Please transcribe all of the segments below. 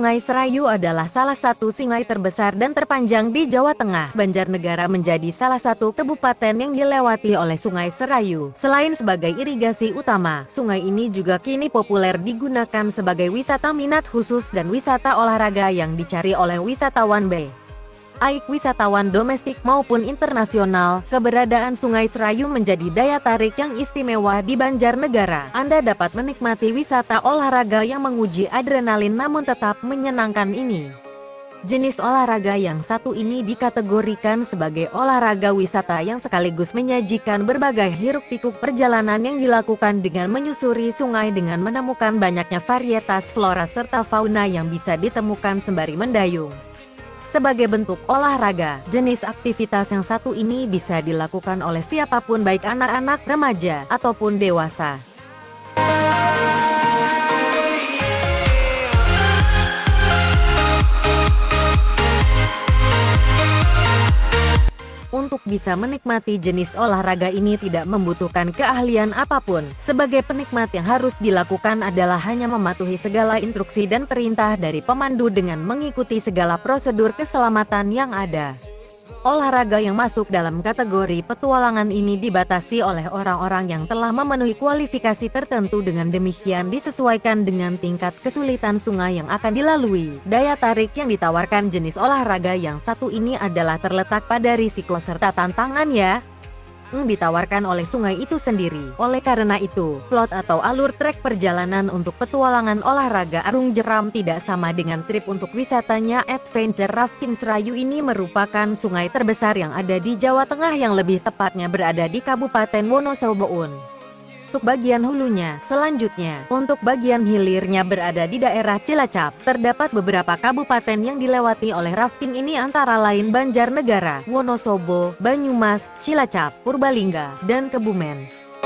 Sungai Serayu adalah salah satu sungai terbesar dan terpanjang di Jawa Tengah. Banjarnegara menjadi salah satu kabupaten yang dilewati oleh Sungai Serayu. Selain sebagai irigasi utama, sungai ini juga kini populer digunakan sebagai wisata minat khusus dan wisata olahraga yang dicari oleh wisatawan baik wisatawan domestik maupun internasional. Keberadaan Sungai Serayu menjadi daya tarik yang istimewa di Banjarnegara. Anda dapat menikmati wisata olahraga yang menguji adrenalin namun tetap menyenangkan ini. Jenis olahraga yang satu ini dikategorikan sebagai olahraga wisata yang sekaligus menyajikan berbagai hiruk-pikuk perjalanan yang dilakukan dengan menyusuri sungai dengan menemukan banyaknya varietas flora serta fauna yang bisa ditemukan sembari mendayung. Sebagai bentuk olahraga, jenis aktivitas yang satu ini bisa dilakukan oleh siapapun baik anak-anak, remaja, ataupun dewasa. Untuk bisa menikmati jenis olahraga ini tidak membutuhkan keahlian apapun. Sebagai penikmat yang harus dilakukan adalah hanya mematuhi segala instruksi dan perintah dari pemandu dengan mengikuti segala prosedur keselamatan yang ada. Olahraga yang masuk dalam kategori petualangan ini dibatasi oleh orang-orang yang telah memenuhi kualifikasi tertentu, dengan demikian disesuaikan dengan tingkat kesulitan sungai yang akan dilalui. Daya tarik yang ditawarkan jenis olahraga yang satu ini adalah terletak pada risiko serta tantangannya ditawarkan oleh sungai itu sendiri. Oleh karena itu, plot atau alur trek perjalanan untuk petualangan olahraga arung jeram tidak sama dengan trip untuk wisatanya adventure rafting. Serayu ini merupakan sungai terbesar yang ada di Jawa Tengah, yang lebih tepatnya berada di Kabupaten Wonosobo. Untuk bagian hulunya, selanjutnya, untuk bagian hilirnya berada di daerah Cilacap. Terdapat beberapa kabupaten yang dilewati oleh rafting ini antara lain Banjarnegara, Wonosobo, Banyumas, Cilacap, Purbalingga, dan Kebumen.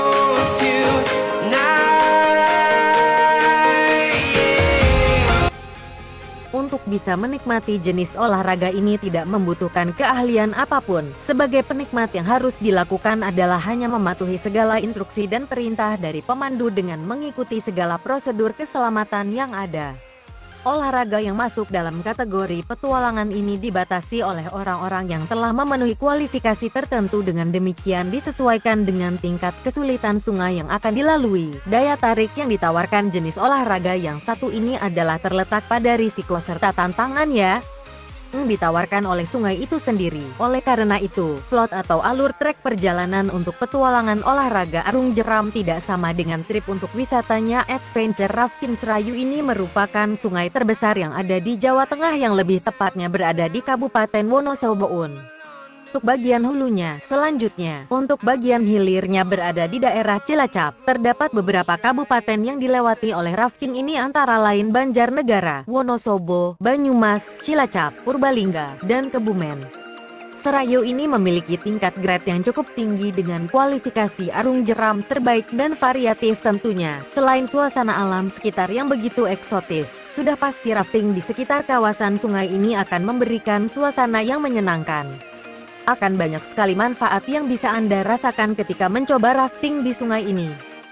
Untuk bisa menikmati jenis olahraga ini tidak membutuhkan keahlian apapun. Sebagai penikmat yang harus dilakukan adalah hanya mematuhi segala instruksi dan perintah dari pemandu dengan mengikuti segala prosedur keselamatan yang ada. Olahraga yang masuk dalam kategori petualangan ini dibatasi oleh orang-orang yang telah memenuhi kualifikasi tertentu, dengan demikian disesuaikan dengan tingkat kesulitan sungai yang akan dilalui. Daya tarik yang ditawarkan jenis olahraga yang satu ini adalah terletak pada risiko serta tantangannya ditawarkan oleh sungai itu sendiri. Oleh karena itu, plot atau alur trek perjalanan untuk petualangan olahraga arung jeram tidak sama dengan trip untuk wisatanya adventure rafting. Serayu ini merupakan sungai terbesar yang ada di Jawa Tengah, yang lebih tepatnya berada di Kabupaten Wonosobo. Untuk bagian hulunya, selanjutnya, untuk bagian hilirnya berada di daerah Cilacap. Terdapat beberapa kabupaten yang dilewati oleh rafting ini antara lain Banjarnegara, Wonosobo, Banyumas, Cilacap, Purbalingga, dan Kebumen. Serayu ini memiliki tingkat grade yang cukup tinggi dengan kualifikasi arung jeram terbaik dan variatif tentunya. Selain suasana alam sekitar yang begitu eksotis, sudah pasti rafting di sekitar kawasan sungai ini akan memberikan suasana yang menyenangkan. Akan banyak sekali manfaat yang bisa Anda rasakan ketika mencoba rafting di sungai ini.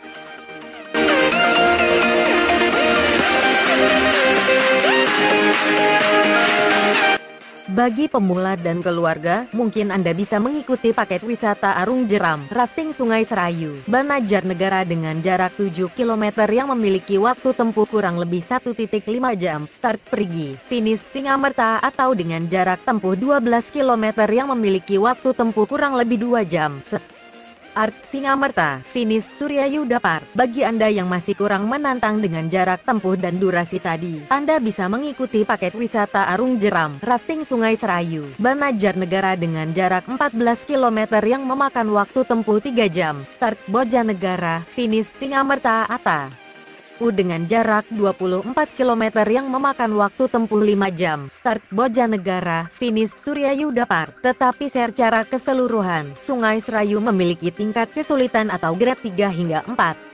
Bagi pemula dan keluarga, mungkin Anda bisa mengikuti paket wisata arung jeram rafting Sungai Serayu, Banjarnegara dengan jarak 7 km yang memiliki waktu tempuh kurang lebih 1,5 jam start pergi, finish Singamerta, atau dengan jarak tempuh 12 km yang memiliki waktu tempuh kurang lebih 2 jam. Art Singamerta, finish Suryayuda Park. Bagi Anda yang masih kurang menantang dengan jarak tempuh dan durasi tadi, Anda bisa mengikuti paket wisata arung jeram rafting Sungai Serayu, Banjarnegara dengan jarak 14 km yang memakan waktu tempuh 3 jam. Start Bojanegara, finish Singamerta Ata. Dengan jarak 24 km yang memakan waktu tempuh 5 jam. Start Bojanegara, finish Suryayuda Park. Tetapi secara keseluruhan, Sungai Serayu memiliki tingkat kesulitan atau grade 3 hingga 4.